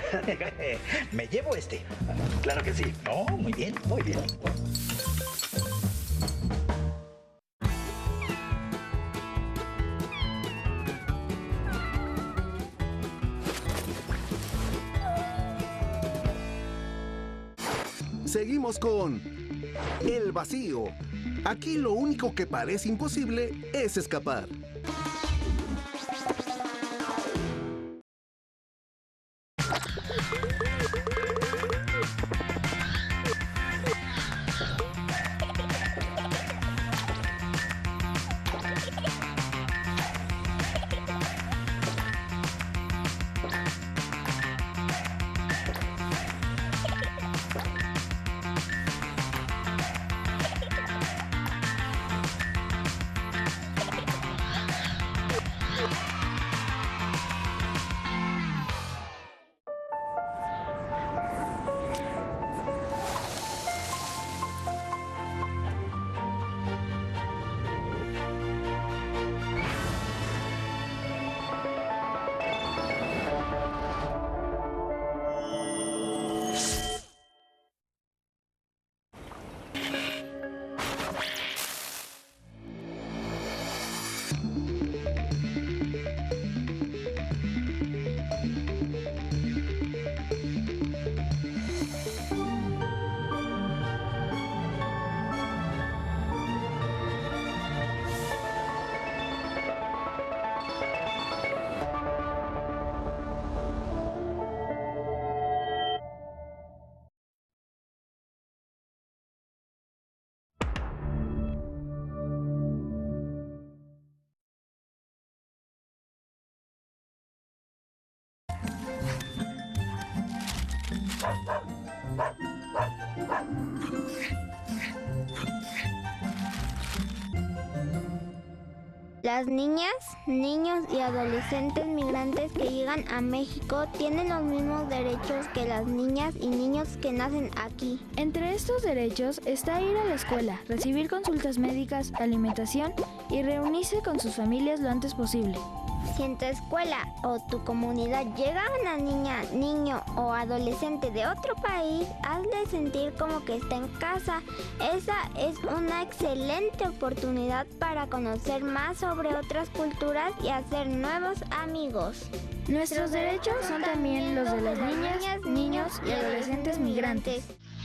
Me llevo este. Claro que sí. No, muy bien, muy bien. Seguimos con el vacío. Aquí lo único que parece imposible es escapar. Las niñas, niños y adolescentes migrantes que llegan a México tienen los mismos derechos que las niñas y niños que nacen aquí. Entre estos derechos está ir a la escuela, recibir consultas médicas, alimentación y reunirse con sus familias lo antes posible. Si en tu escuela o tu comunidad llega una niña, niño o adolescente de otro país, hazle sentir como que está en casa. Esa es una excelente oportunidad para conocer más sobre otras culturas y hacer nuevos amigos. Nuestros derechos son también los de las niñas, niños y adolescentes migrantes.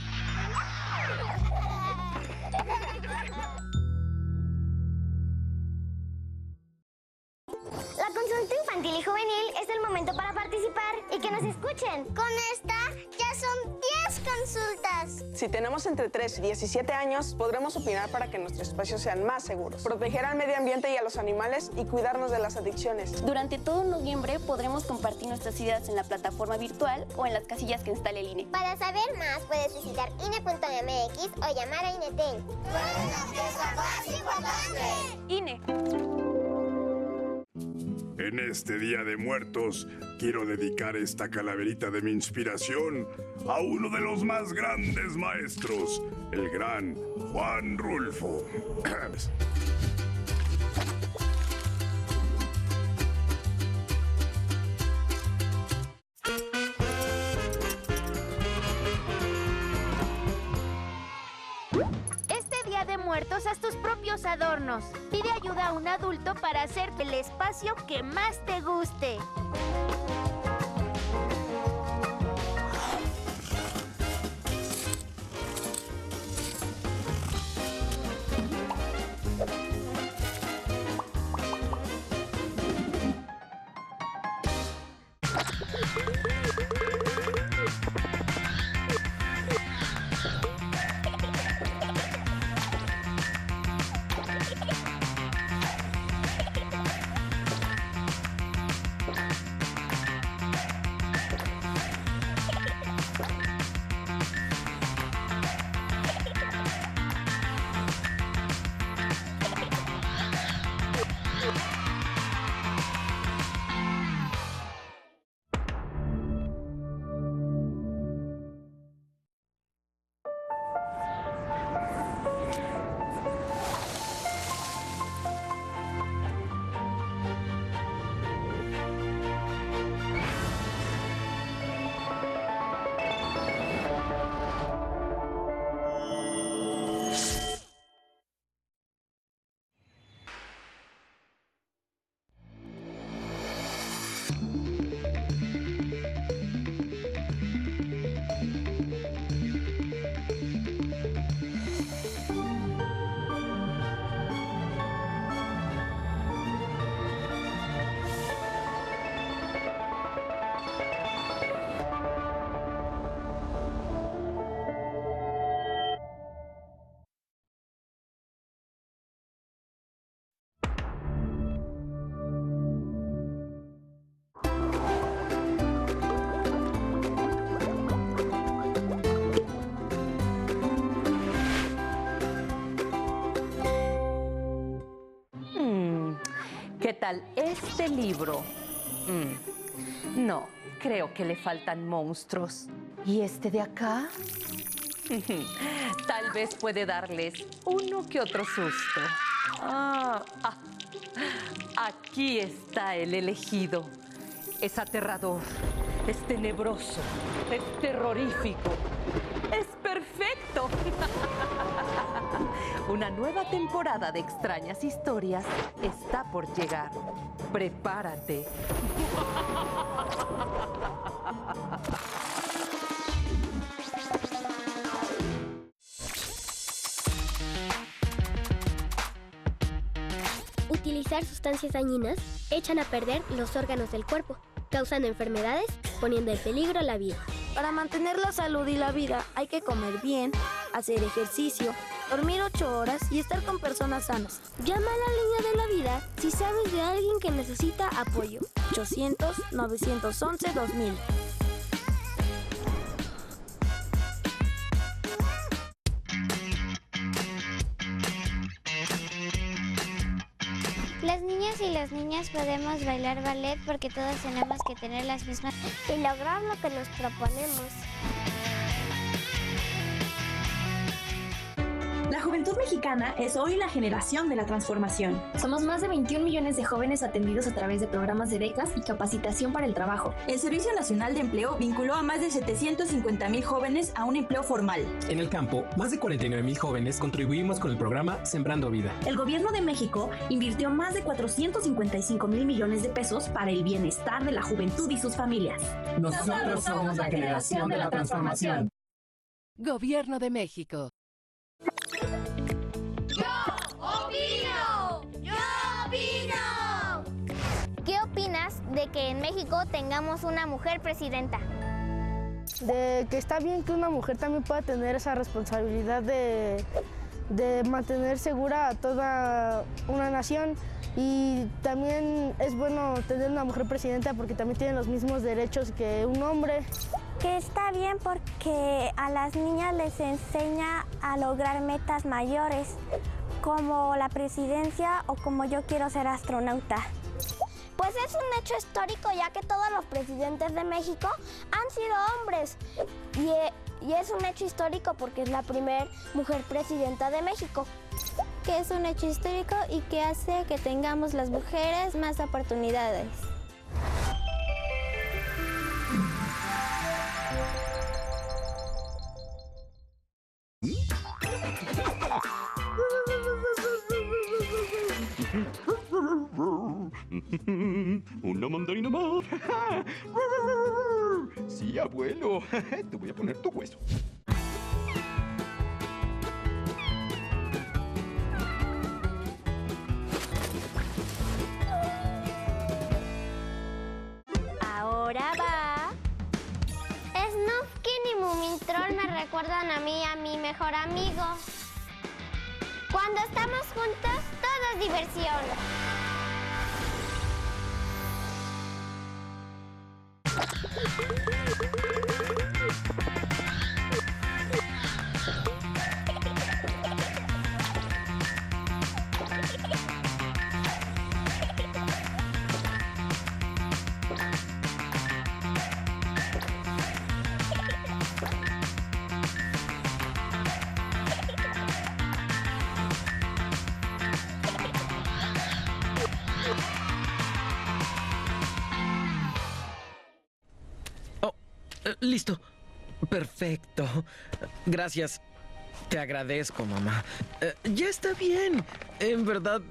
La consulta infantil y juvenil es el momento para participar y que nos escuchen. Con esta ya son 10 consultas. Si tenemos entre 3 y 17 años, podremos opinar para que nuestros espacios sean más seguros, proteger al medio ambiente y a los animales y cuidarnos de las adicciones. Durante todo noviembre podremos compartir nuestras ideas en la plataforma virtual o en las casillas que instale el INE. Para saber más, puedes visitar INE.mx o llamar a INETEL. INE. En este Día de Muertos, quiero dedicar esta calaverita de mi inspiración a uno de los más grandes maestros, el gran Juan Rulfo. Este Día de Muertos, haz tus propios adornos. Pide ayuda a un adulto para hacer el espacio que más te guste. tal este libro? No, creo que le faltan monstruos. ¿Y este de acá? Tal vez puede darles uno que otro susto. Aquí está el elegido. Es aterrador, es tenebroso, es terrorífico, es perfecto. Una nueva temporada de extrañas historias está por llegar. Prepárate. Utilizar sustancias dañinas echan a perder los órganos del cuerpo, causando enfermedades, poniendo en peligro la vida. Para mantener la salud y la vida hay que comer bien, hacer ejercicio, dormir 8 horas y estar con personas sanas. Llama a la línea de la vida si sabes de alguien que necesita apoyo. 800-911-2000. Las niñas y los niños podemos bailar ballet porque todos tenemos que tener las mismas y lograr lo que nos proponemos. La juventud mexicana es hoy la generación de la transformación. Somos más de 21 millones de jóvenes atendidos a través de programas de becas y capacitación para el trabajo. El Servicio Nacional de Empleo vinculó a más de 750,000 jóvenes a un empleo formal. En el campo, más de 49,000 jóvenes contribuimos con el programa Sembrando Vida. El gobierno de México invirtió más de 455,000 millones de pesos para el bienestar de la juventud y sus familias. Nosotros somos la generación de la transformación. Gobierno de México. ¿Qué opinas de que en México tengamos una mujer presidenta? De que está bien que una mujer también pueda tener esa responsabilidad de mantener segura a toda una nación, y también es bueno tener una mujer presidenta porque también tiene los mismos derechos que un hombre. Que está bien porque a las niñas les enseña a lograr metas mayores, como la presidencia o como yo quiero ser astronauta. Pues es un hecho histórico, ya que todos los presidentes de México han sido hombres. Y es un hecho histórico porque es la primera mujer presidenta de México. que es un hecho histórico y que hace que tengamos las mujeres más oportunidades. Una mandarina más. Sí, abuelo. Te voy a poner tu hueso. Ahora va. Snufkin y Mumintroll me recuerdan a mí, a mi mejor amigo. Cuando estamos juntos, todo es diversión. Listo. Perfecto. Gracias. Te agradezco, mamá. Ya está bien. En verdad,